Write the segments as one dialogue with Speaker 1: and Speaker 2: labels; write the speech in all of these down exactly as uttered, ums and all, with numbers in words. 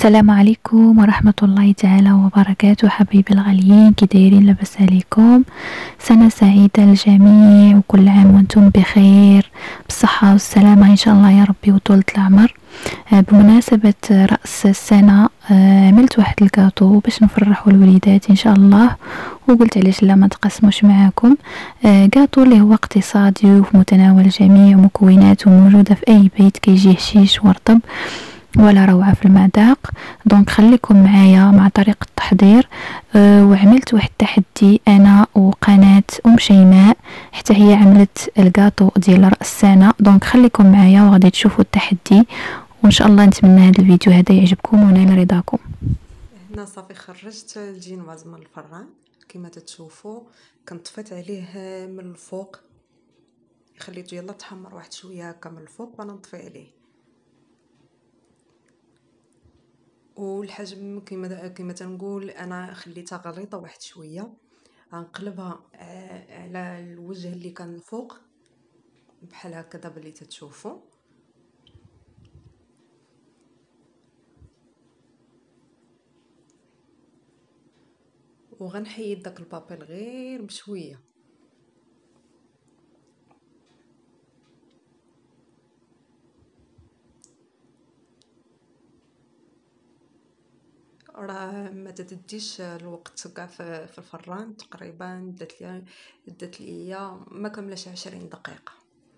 Speaker 1: السلام عليكم ورحمة الله تعالى وبركاته. حبيبي الغاليين، كي دايرين؟ لاباس عليكم؟ سنة سعيدة للجميع وكل عام وانتم بخير بالصحة والسلامة ان شاء الله يا ربي وطولة العمر. بمناسبة رأس السنة عملت واحد الكاطو باش نفرحوا الوليدات ان شاء الله، وقلت علاش لا ما تقسموش معاكم. كاطو اللي هو اقتصادي وفي متناول الجميع، مكوناته موجودة في اي بيت، كيجي هشيش ورطب ولا روعة في المذاق. دونك خليكم معايا مع طريقة التحضير. أه وعملت واحد التحدي انا وقناة ام شيماء، حتى هي عملت الكاطو ديال رأس السنة. دونك خليكم معايا وغادي تشوفوا التحدي، وان شاء الله نتمنى هذا الفيديو هذا يعجبكم ونال رضاكم.
Speaker 2: هنا صافي خرجت الجينواز من الفران كما تتشوفوا، كنطفيت عليه من الفوق، خليته يلا تحمر واحد شويه هكا من الفوق وانا نطفي عليه. والحجم كما كما تنقول انا خليتها غليظه واحد شويه، غنقلبها على الوجه اللي كان الفوق بحال هكذا باللي تتشوفوا. وغنحيد داك البابيل غير بشويه. راه ما تديش الوقت كاع في الفران، تقريبا دات لي دات ليا ما كملش عشرين دقيقه.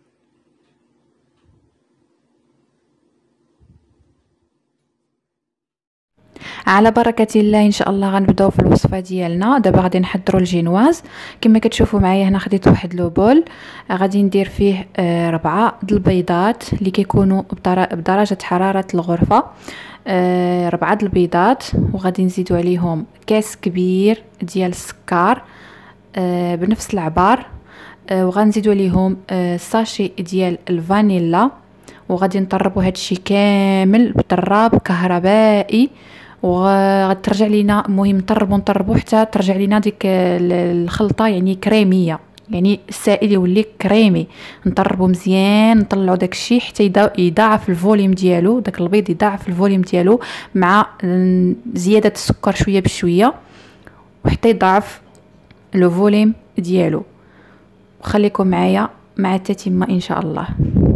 Speaker 1: على بركه الله ان شاء الله غنبداو في الوصفه ديالنا. دابا غادي نحضروا الجينواز كما كتشوفوا معايا. هنا خديت واحد لو بول، غادي ندير فيه آه ربعة د البيضات اللي كيكونوا بدرجه حراره الغرفه، آه ربعة د البيضات، وغادي نزيدوا عليهم كاس كبير ديال السكر آه بنفس العبار، آه وغنزيدوا عليهم آه ساشي ديال الفانيلا، وغادي نطربوا هادشي كامل بطراب كهربائي، وغترجع لينا المهم نطربوا نطربوا حتى ترجع لينا ديك الخلطه يعني كريميه، يعني السائل يولي كريمي. نطربوا مزيان، نطلعوا داكشي حتى يضاعف الفوليوم ديالو، داك البيض يضاعف الفوليوم ديالو مع زياده السكر شويه بشويه وحتى يضاعف لو فوليوم ديالو. وخليكم معايا مع التتمه ان شاء الله.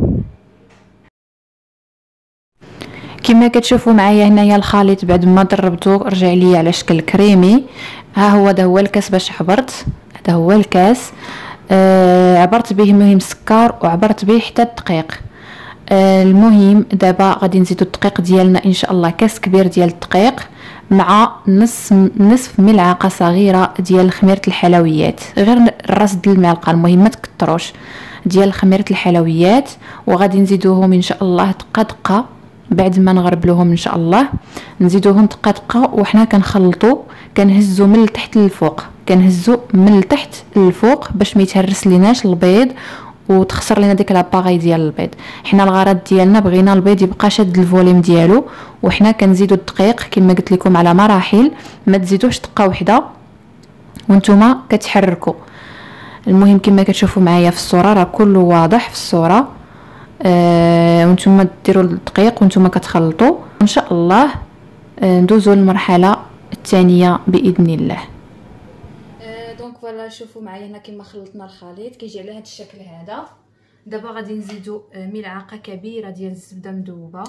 Speaker 1: كما كتشوفوا معايا هنايا الخليط بعد ما ضربته رجع لي على شكل كريمي. ها هو ده هو الكاس باش عبرت، هذا هو الكاس. آه عبرت به المهم السكر وعبرت به حتى الدقيق. آه المهم دابا غادي نزيدو الدقيق ديالنا ان شاء الله، كاس كبير ديال الدقيق مع نص نصف ملعقه صغيره ديال خميره الحلويات، غير الراس ديال المعلقه، المهم ما تكتروش، ديال خميره الحلويات. وغادي نزيدوهم ان شاء الله دقه دقه بعد ما نغربلوهم ان شاء الله، نزيدوهم دقه دقه وحنا كنخلطوا، كنهزوا من التحت للفوق، كنهزوا من التحت للفوق باش ما يتهرس ليناش البيض وتخسر لينا ديك لاباغي ديال البيض. حنا الغرض ديالنا بغينا البيض يبقى شاد الفوليوم ديالو، وحنا كنزيدوا الدقيق كما قلت لكم على مراحل، ما تزيدوش دقه واحده وانتم كتحركوا. المهم كما كتشوفوا معايا في الصوره راه كله واضح في الصوره. آه وانتم ديروا الدقيق وانتم كتخلطوا ان شاء الله. آه ندوزوا للمرحله الثانيه باذن الله. آه دونك فوالا شوفوا معايا هنا كما خلطنا الخليط كيجي على هذا الشكل هذا. دابا غادي نزيدوا آه ملعقه كبيره ديال الزبده مذوبه،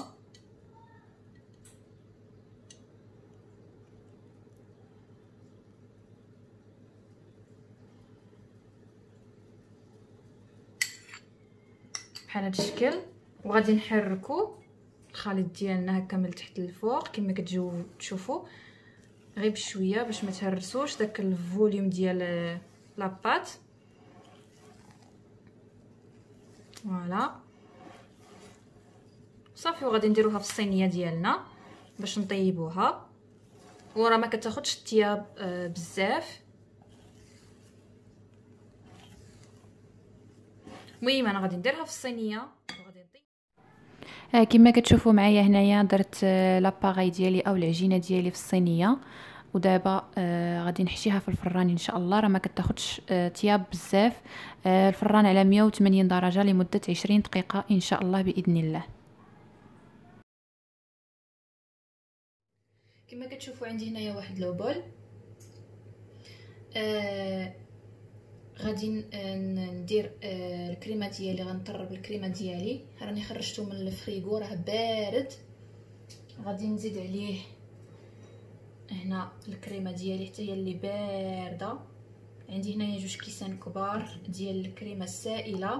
Speaker 1: بحال هذا الشكل، وغادي نحركوا الخليط ديالنا هكا من التحت للفوق كما كتجيو تشوفوا، غير بشويه باش ما تهرسوش داك الفوليوم ديال لاباط. فوالا صافي، وغادي نديروها في الصينيه ديالنا باش نطيبوها، وراه ما كتاخذش الطياب آه بزاف. المهم انا غادي نديرها في الصينيه وغادي نطيب. آه كما كتشوفوا معايا هنايا درت آه لاباغاي ديالي او العجينه ديالي في الصينيه، ودابا آه غادي نحشيها في الفران ان شاء الله. راه ما كتاخذش آه طياب بزاف. آه الفران على مية وثمانين درجه لمده عشرين دقيقه ان شاء الله باذن الله. كما كتشوفوا عندي هنايا واحد لوبول. آه غادي ندير آه الكريمه ديالي، غنطرب الكريمه ديالي. راني خرجته من الفريغو راه بارد. غادي نزيد عليه هنا الكريمه ديالي حتى هي اللي بارده. عندي هنايا جوج كيسان كبار ديال الكريمه السائله.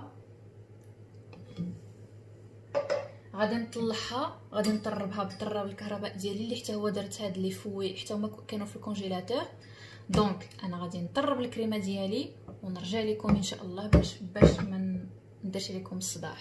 Speaker 1: غادي نطلعها، غادي نطربها بالطراب الكهرباء ديالي اللي حتى هو درت هاد لي فوي حتى هما كانوا في الكونجيلاتور. دونك انا غادي نطرب الكريمه ديالي ونرجع لكم ان شاء الله باش باش ما نديرش لكم الصداع.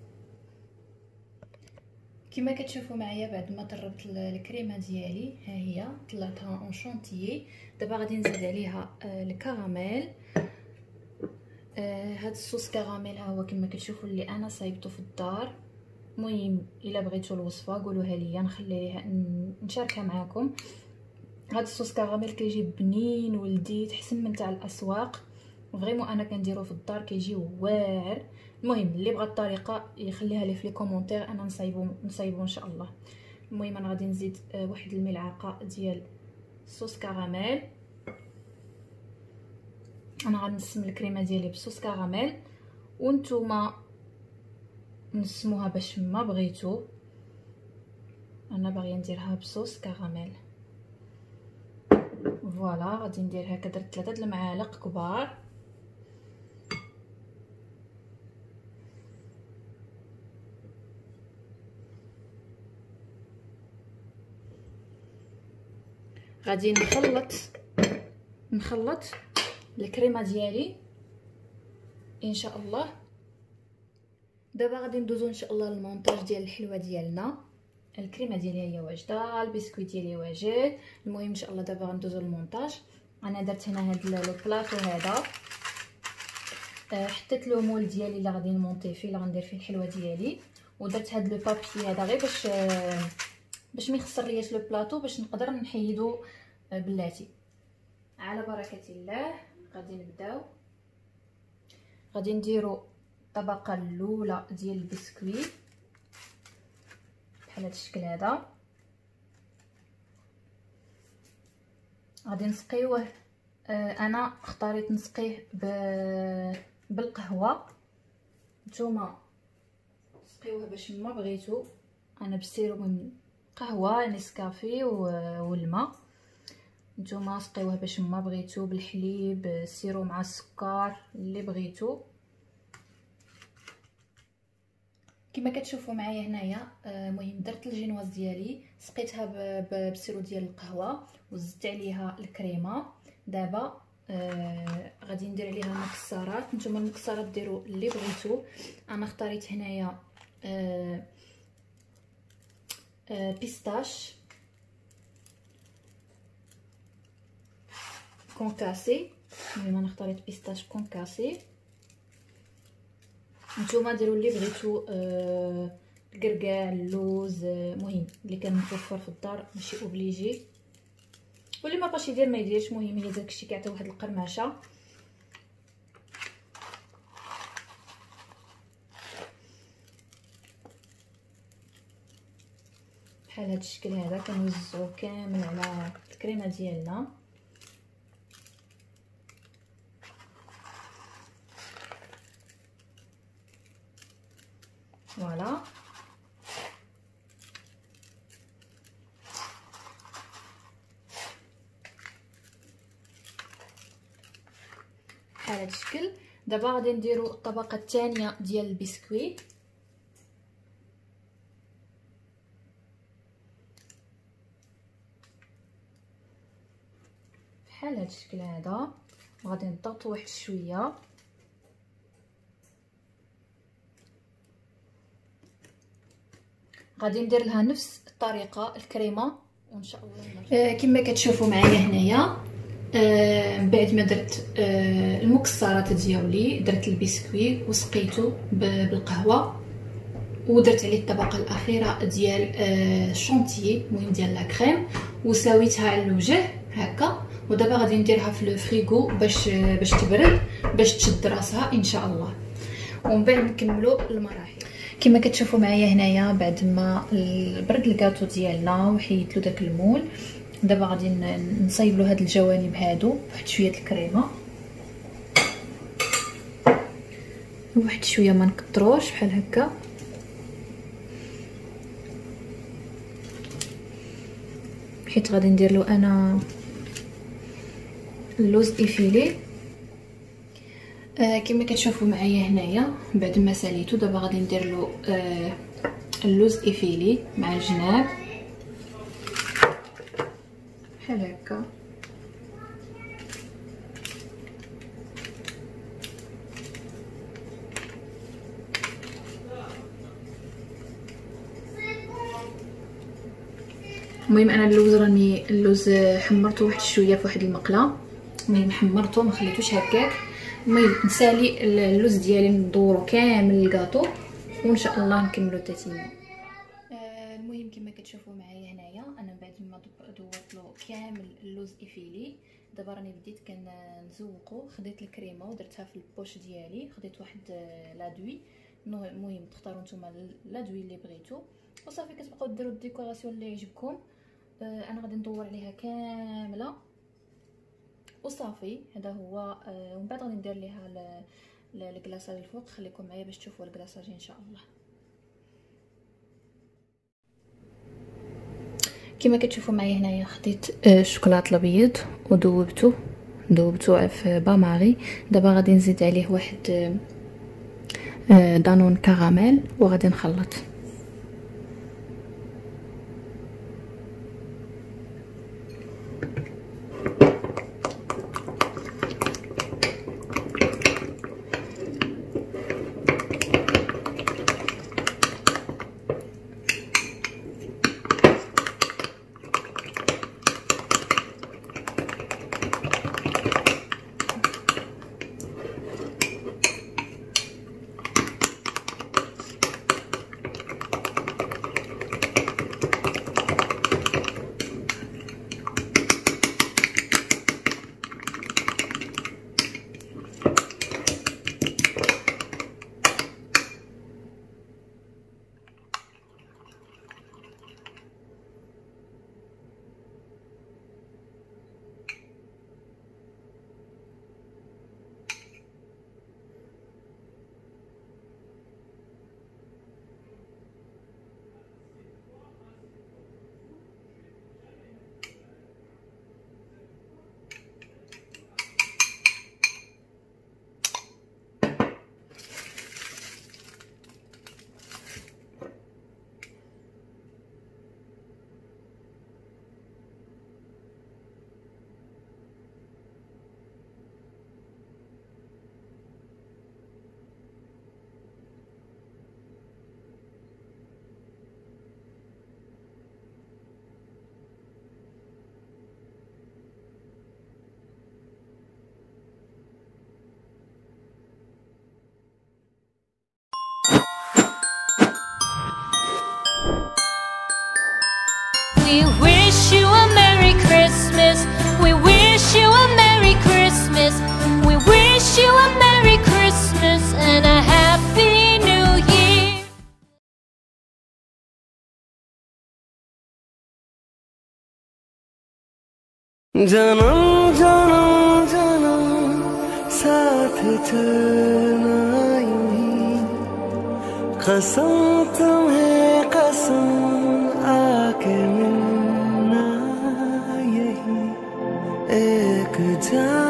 Speaker 1: كما كتشوفوا معايا بعد ما طربت الكريمه ديالي ها هي طلعتها اون شونتيي. دابا غادي نزيد عليها الكراميل. آه هاد الصوص كراميل ها هو كما كتشوفوا اللي انا صايبته في الدار. المهم الا بغيتوا الوصفه قولوها لي نخليها نشاركها معكم. هاد الصوص كراميل كيجي بنين ولذيذ حسن من تاع الاسواق. فريمون انا كنديرو في الدار كيجي واعر. المهم اللي بغى الطريقه يخليها لي في لي كومونتير انا نصايبو نصايبو ان شاء الله. المهم انا غادي نزيد واحد الملعقه ديال صوص كراميل. انا غنسم الكريمه ديالي بصوص كراميل وانتوما نسموها باش ما بغيتو. انا باغيه نديرها بصوص كراميل. فوالا غادي ندير هكا، درت ثلاثه د المعالق كبار. غادي نخلط نخلط الكريمه ديالي ان شاء الله. دابا غادي ندوزو ان شاء الله للمونتاج ديال الحلوه ديالنا. الكريمه ديالي هي واجده، البسكويت ديالي واجد. المهم ان شاء الله دابا غندوزو للمونتاج. انا درت هنا هاد لو بلاطو هذا، أه حطيت لو مول ديالي اللي غادي نمونطي فيه، اللي غندير فيه الحلوه ديالي. ودرت هاد لو بابي هذا غير باش أه باش ما يخسر لياش لو بلاطو، باش نقدر نحيدو أه بلاتي. على بركه الله غادي نبداو. غادي نديرو الطبقه الاولى ديال البسكويت بحال هذا الشكل هذا. غادي نسقيوه. آه انا اختاريت نسقيه بالقهوه. نتوما سقيوه باش ما بغيتو. انا بالسيروم من قهوه نسكافي والماء. نتوما سقيوه باش ما بغيتو، بالحليب، السيروم مع السكر اللي بغيتو. كما كتشوفوا معايا هنايا. المهم درت الجينواز ديالي سقيتها بالسيرو ديال القهوه وزدت عليها الكريمه. دابا آه غادي ندير عليها المكسرات. نتوما المكسرات ديروا اللي بغيتو. انا اختاريت هنايا آه آه بيستاش كونكاسي. المهم انا اختاريت بيستاش كونكاسي. نتوما ديروا اللي بغيتو، آه الكركاع، اللوز، المهم آه اللي كان متوفر في الدار ماشي اوبليجي، واللي ما بغاش يدير ما يديرش. المهم هي داكشي كيعطي واحد القرمشه. بحال هذا الشكل هذا كنوزعو كامل على الكريمه ديالنا. فوالا بحال هذا الشكل. دابا غادي نديرو الطبقه الثانيه ديال البسكويت. بحال هذا الشكل هذا. غادي نضغطو واحد شويه. غادي ندير لها نفس الطريقه الكريمه وان شاء الله آه كما كتشوفوا معايا هنايا. آه بعد ما درت آه المكسرات ديالي، درت البسكويت وسقيته بالقهوه ودرت عليه الطبقه الاخيره ديال آه شونتيي، المهم ديال لا كريم، وساويتها على الوجه هكا. ودابا غادي نديرها في الفريغو باش آه باش تبرد، باش تشد راسها ان شاء الله، ومن بعد نكملوا المراحل. كما كتشوفوا معايا هنايا بعد ما برد الكاطو ديالنا وحيدت له داك المول، دابا غادي نصايبلو هاد الجوانب هادو بواحد شويه الكريمه، واحد شويه ما نكتروش بحال هكا. حيت غادي ندير له انا اللوز افيلي. آه كما كتشوفوا معايا هنايا بعد ما ساليتو دابا غادي ندير له آه اللوز افيلي مع الجناب بحال هكا. المهم انا اللوز راني اللوز حمرته واحد شويه في واحد المقله، المهم حمرته ما خليتوش هكاك. المهم نسالي اللوز ديالي ندورو كامل الكاطو وان شاء الله نكملو التتمه. آه المهم كما كتشوفوا معايا هنايا انا بعد ما دوّرت له كامل اللوز افيلي دابا راني بديت كنزوقو. خديت الكريمه ودرتها في البوش ديالي، خديت واحد لادوي، المهم تختاروا نتوما لادوي اللي بغيتو وصافي. كتبقاو ديروا الديكوراسيون اللي يعجبكم. آه انا غادي ندور عليها كامله وصافي. هذا هو. آه ومن بعد غادي ندير ليها الكلاصاج الفوق. خليكم معايا باش تشوفوا الكلاصاج ان شاء الله. كما كتشوفوا معايا هنايا خديت الشوكولاط الابيض وذوبته ذوبته في باماري. دابا غادي نزيد عليه واحد دانون كراميل وغادي نخلط.
Speaker 3: We wish you a Merry Christmas. We wish you a Merry Christmas. We wish you a Merry Christmas and a Happy New Year.
Speaker 4: जन्म जन्म जन्म साथ चलना यूं ही, कसम तुम्हें कसम आके मिलना यही एक जान।